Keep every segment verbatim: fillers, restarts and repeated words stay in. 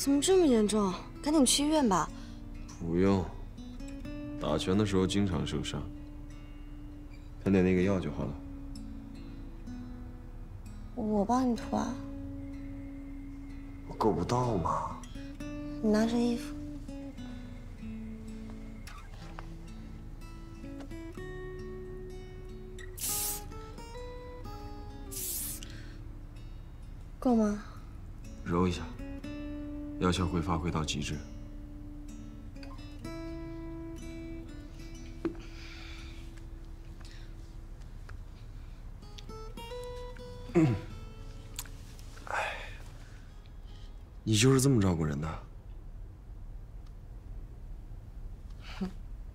怎么这么严重？赶紧去医院吧。 不用，打拳的时候经常受伤，喷点那个药就好了。 我帮你涂啊。 我够不到嘛。 你拿着衣服。够吗？ 揉一下，药效会发挥到极致。嗯，哎，你就是这么照顾人的？ 哼，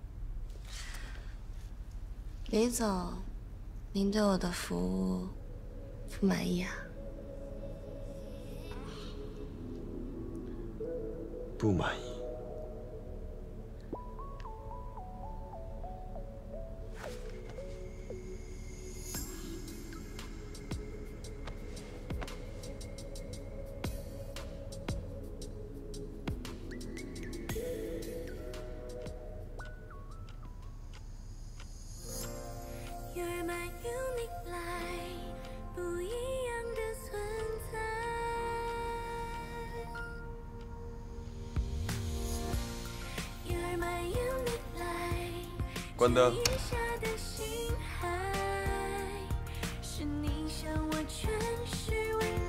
李总，您对我的服务不满意啊？ 不满意。关灯。是你向我诠释为